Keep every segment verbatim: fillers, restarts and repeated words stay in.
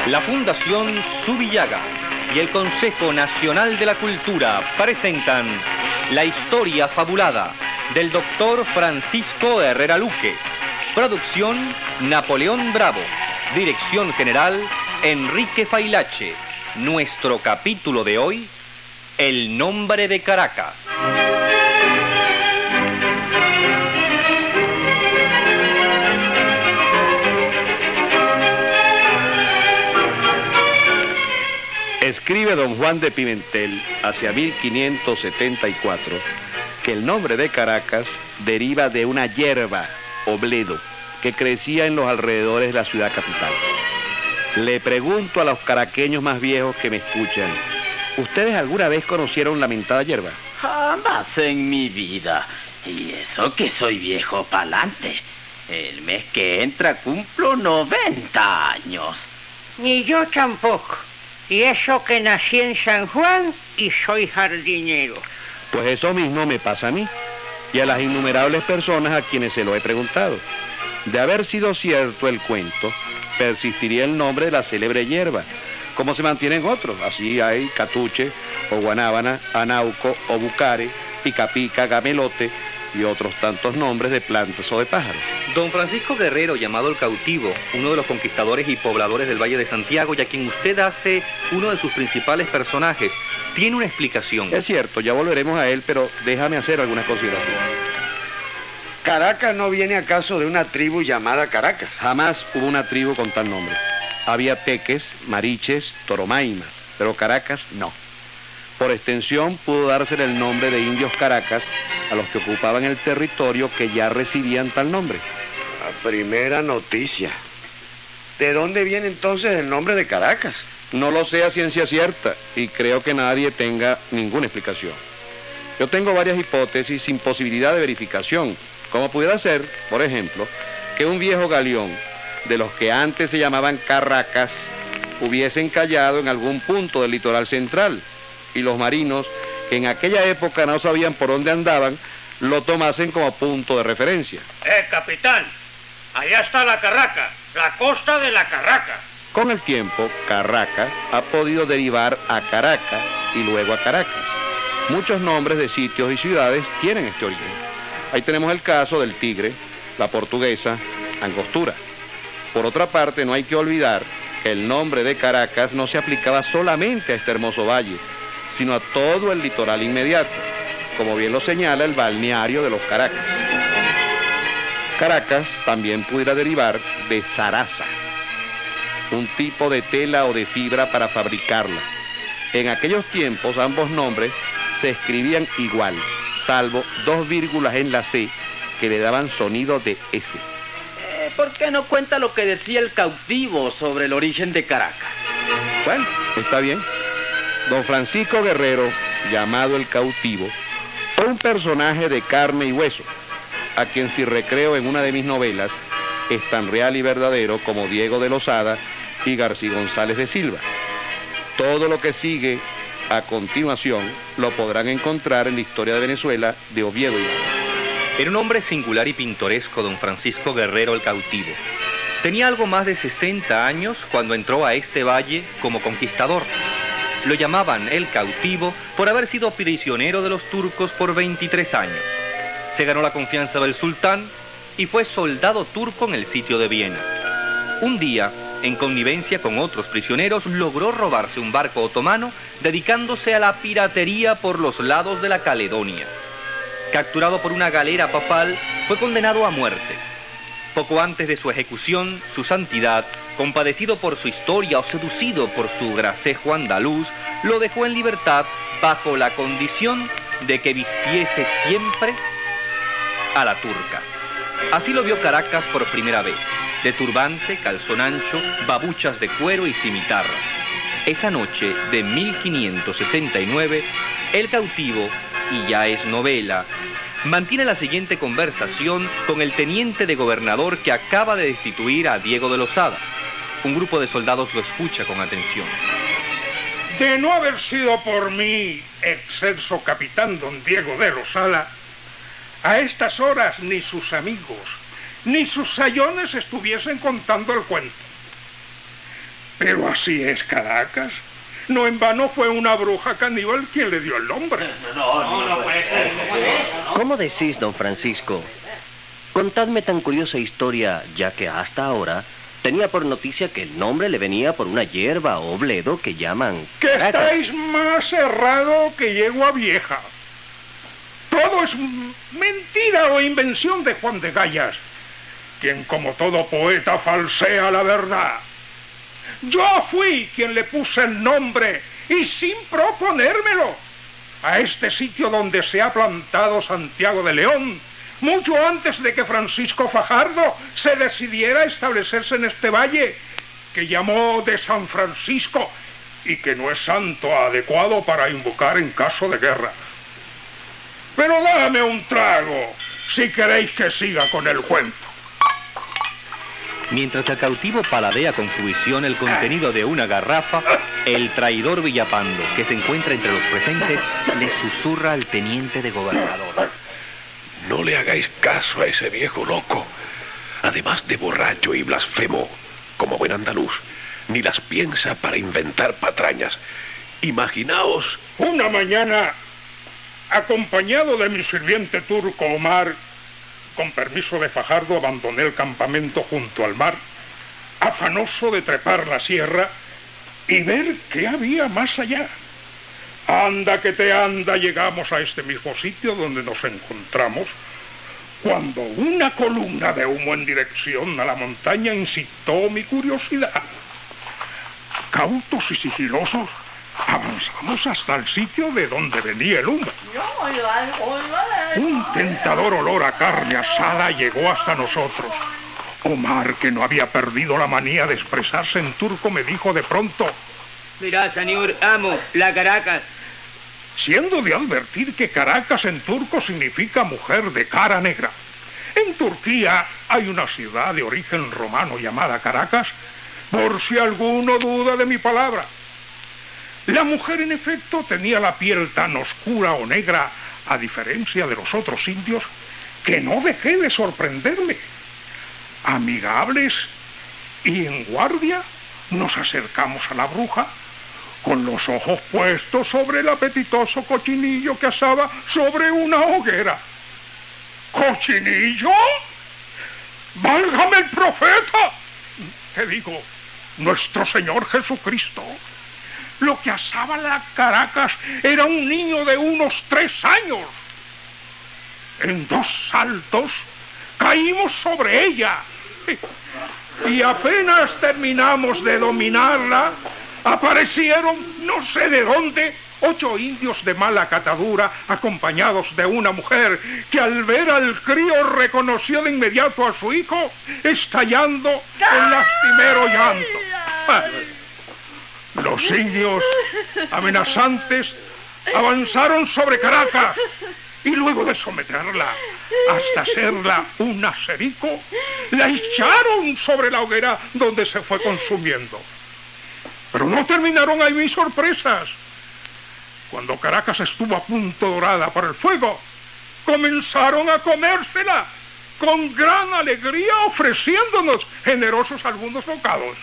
La Fundación Zubillaga y el Consejo Nacional de la Cultura presentan La historia fabulada del doctor Francisco Herrera Luque. Producción Napoleón Bravo. Dirección general Enrique Failache. Nuestro capítulo de hoy, El nombre de Caracas. Escribe don Juan de Pimentel hacia mil quinientos setenta y cuatro que el nombre de Caracas deriva de una hierba o bledo que crecía en los alrededores de la ciudad capital. Le pregunto a los caraqueños más viejos que me escuchan, ¿ustedes alguna vez conocieron la mentada hierba? Jamás en mi vida. Y eso que soy viejo pa'lante. El mes que entra cumplo noventa años. Ni yo tampoco. Y eso que nací en San Juan y soy jardinero. Pues eso mismo me pasa a mí y a las innumerables personas a quienes se lo he preguntado. De haber sido cierto el cuento, persistiría el nombre de la célebre hierba, como se mantienen otros. Así hay catuche o guanábana, anauco o bucare, picapica, gamelote y otros tantos nombres de plantas o de pájaros. Don Francisco Guerrero, llamado el Cautivo, uno de los conquistadores y pobladores del Valle de Santiago, y a quien usted hace uno de sus principales personajes, tiene una explicación. Es cierto, ya volveremos a él, pero déjame hacer algunas consideraciones. ¿Caracas no viene acaso de una tribu llamada Caracas? Jamás hubo una tribu con tal nombre. Había teques, mariches, toromaimas, pero Caracas no. Por extensión pudo dársele el nombre de indios Caracas a los que ocupaban el territorio que ya recibían tal nombre. La primera noticia. ¿De dónde viene entonces el nombre de Caracas? No lo sé a ciencia cierta y creo que nadie tenga ninguna explicación. Yo tengo varias hipótesis sin posibilidad de verificación, como pudiera ser, por ejemplo, que un viejo galeón de los que antes se llamaban Carracas hubiese encallado en algún punto del litoral central y los marinos, que en aquella época no sabían por dónde andaban, lo tomasen como punto de referencia. ¡Eh, capitán! Allá está la Carraca, la costa de la Carraca. Con el tiempo, Carracas ha podido derivar a Caracas y luego a Caracas. Muchos nombres de sitios y ciudades tienen este origen. Ahí tenemos el caso del Tigre, la Portuguesa, Angostura. Por otra parte, no hay que olvidar que el nombre de Caracas no se aplicaba solamente a este hermoso valle, sino a todo el litoral inmediato, como bien lo señala el balneario de los Caracas. Caracas también pudiera derivar de zaraza, un tipo de tela o de fibra para fabricarla. En aquellos tiempos ambos nombres se escribían igual, salvo dos vírgulas en la C que le daban sonido de S. Eh, ¿Por qué no cuenta lo que decía el Cautivo sobre el origen de Caracas? Bueno, está bien. Don Francisco Guerrero, llamado el Cautivo, fue un personaje de carne y hueso, a quien si recreo en una de mis novelas, es tan real y verdadero como Diego de Lozada y García González de Silva. Todo lo que sigue a continuación lo podrán encontrar en la historia de Venezuela de Oviedo y Gama. Era un hombre singular y pintoresco, don Francisco Guerrero el Cautivo. Tenía algo más de sesenta años cuando entró a este valle como conquistador. Lo llamaban el Cautivo por haber sido prisionero de los turcos por veintitrés años. Se ganó la confianza del sultán y fue soldado turco en el sitio de Viena. Un día, en connivencia con otros prisioneros, logró robarse un barco otomano dedicándose a la piratería por los lados de la Caledonia. Capturado por una galera papal, fue condenado a muerte. Poco antes de su ejecución, su santidad, compadecido por su historia o seducido por su gracejo andaluz, lo dejó en libertad bajo la condición de que vistiese siempre a la turca. Así lo vio Caracas por primera vez, de turbante, calzón ancho, babuchas de cuero y cimitarra. Esa noche de mil quinientos sesenta y nueve, el Cautivo, y ya es novela, mantiene la siguiente conversación con el teniente de gobernador que acaba de destituir a Diego de Lozada. Un grupo de soldados lo escucha con atención. De no haber sido por mí, excelso capitán don Diego de Lozada, a estas horas ni sus amigos, ni sus sayones estuviesen contando el cuento. Pero así es Caracas. No en vano fue una bruja caníbal quien le dio el nombre. No, no, no puede ser. ¿Cómo decís, don Francisco? Contadme tan curiosa historia, ya que hasta ahora tenía por noticia que el nombre le venía por una hierba o bledo que llaman Que Caracas. estáis más errado que yegua vieja. Todo es mentira o invención de Juan de Gallas, quien como todo poeta falsea la verdad. Yo fui quien le puse el nombre, y sin proponérmelo, a este sitio donde se ha plantado Santiago de León, mucho antes de que Francisco Fajardo se decidiera a establecerse en este valle, que llamó de San Francisco, y que no es santo adecuado para invocar en caso de guerra. Pero dame un trago, si queréis que siga con el cuento. Mientras el cautivo paladea con fruición el contenido de una garrafa, el traidor Villapando, que se encuentra entre los presentes, le susurra al teniente de gobernador. No le hagáis caso a ese viejo loco. Además de borracho y blasfemo, como buen andaluz, ni las piensa para inventar patrañas. Imaginaos... Una mañana, acompañado de mi sirviente turco Omar, con permiso de Fajardo, abandoné el campamento junto al mar, afanoso de trepar la sierra y ver qué había más allá. Anda que te anda, llegamos a este mismo sitio donde nos encontramos, cuando una columna de humo en dirección a la montaña incitó mi curiosidad. Cautos y sigilosos, avanzamos hasta el sitio de donde venía el humo. Un tentador olor a carne asada llegó hasta nosotros. Omar, que no había perdido la manía de expresarse en turco, me dijo de pronto: Mirá, señor amo, la Caracas. Siendo de advertir que Caracas en turco significa mujer de cara negra. En Turquía hay una ciudad de origen romano llamada Caracas, por si alguno duda de mi palabra. La mujer, en efecto, tenía la piel tan oscura o negra, a diferencia de los otros indios, que no dejé de sorprenderme. Amigables y en guardia, nos acercamos a la bruja, con los ojos puestos sobre el apetitoso cochinillo que asaba sobre una hoguera. ¿Cochinillo? ¡Válgame el profeta! Te digo, nuestro Señor Jesucristo. Lo que asaba la Caracas era un niño de unos tres años. En dos saltos caímos sobre ella. Y apenas terminamos de dominarla, aparecieron, no sé de dónde, ocho indios de mala catadura, acompañados de una mujer que al ver al crío reconoció de inmediato a su hijo, estallando en lastimero llanto. Ah, los indios, amenazantes, avanzaron sobre Caracas y luego de someterla hasta hacerla un acerico, la echaron sobre la hoguera donde se fue consumiendo. Pero no terminaron ahí mis sorpresas. Cuando Caracas estuvo a punto dorada por el fuego, comenzaron a comérsela con gran alegría, ofreciéndonos generosos algunos bocados.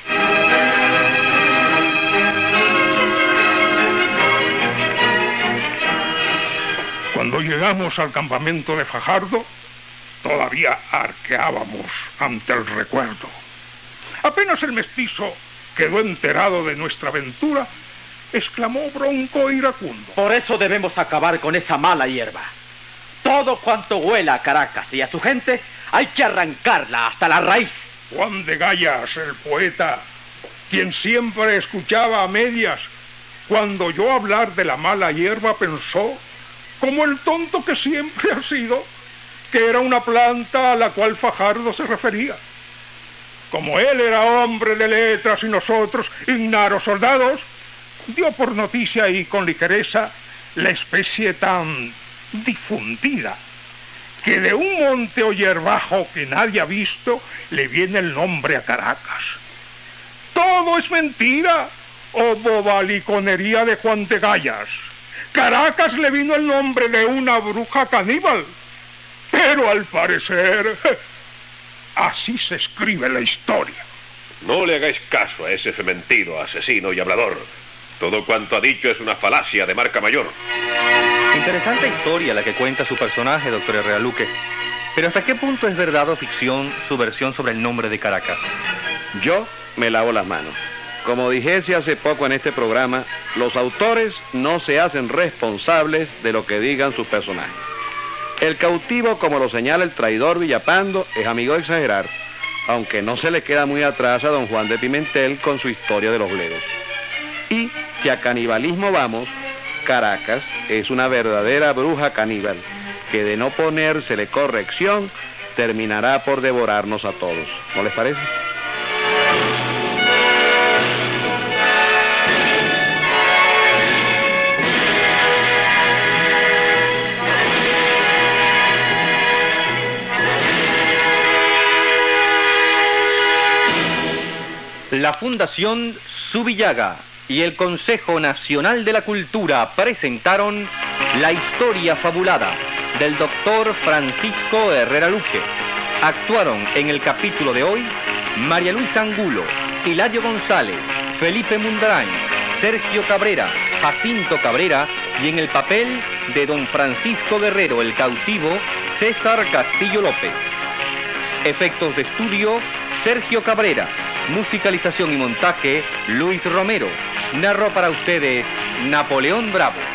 Cuando llegamos al campamento de Fajardo, todavía arqueábamos ante el recuerdo. Apenas el mestizo quedó enterado de nuestra aventura, exclamó bronco e iracundo: Por eso debemos acabar con esa mala hierba. Todo cuanto huela a Caracas y a su gente, hay que arrancarla hasta la raíz. Juan de Gallas, el poeta, quien siempre escuchaba a medias, cuando oyó hablar de la mala hierba, pensó, como el tonto que siempre ha sido, que era una planta a la cual Fajardo se refería. Como él era hombre de letras y nosotros ignaros soldados, dio por noticia y con ligereza la especie tan difundida, que de un monte o hierbajo que nadie ha visto, le viene el nombre a Caracas. Todo es mentira o bobaliconería de Juan de Gallas. Caracas le vino el nombre de una bruja caníbal, pero al parecer así se escribe la historia. No le hagáis caso a ese fementido, asesino y hablador. Todo cuanto ha dicho es una falacia de marca mayor. Interesante historia la que cuenta su personaje, doctor Herrera Luque. Pero ¿hasta qué punto es verdad o ficción su versión sobre el nombre de Caracas? Yo me lavo las manos. Como dijese hace poco en este programa, los autores no se hacen responsables de lo que digan sus personajes. El cautivo, como lo señala el traidor Villapando, es amigo de exagerar, aunque no se le queda muy atrás a don Juan de Pimentel con su historia de los bledos. Y si a canibalismo vamos, Caracas es una verdadera bruja caníbal, que de no ponérsele corrección, terminará por devorarnos a todos. ¿No les parece? La Fundación Subillaga y el Consejo Nacional de la Cultura presentaron La Historia Fabulada del doctor Francisco Herrera Luque. Actuaron en el capítulo de hoy María Luisa Angulo, Hilario González, Felipe Mundrain, Sergio Cabrera, Jacinto Cabrera y en el papel de don Francisco Guerrero el cautivo, César Castillo López. Efectos de estudio, Sergio Cabrera. Musicalización y montaje, Luis Romero. Narró para ustedes Napoleón Bravo.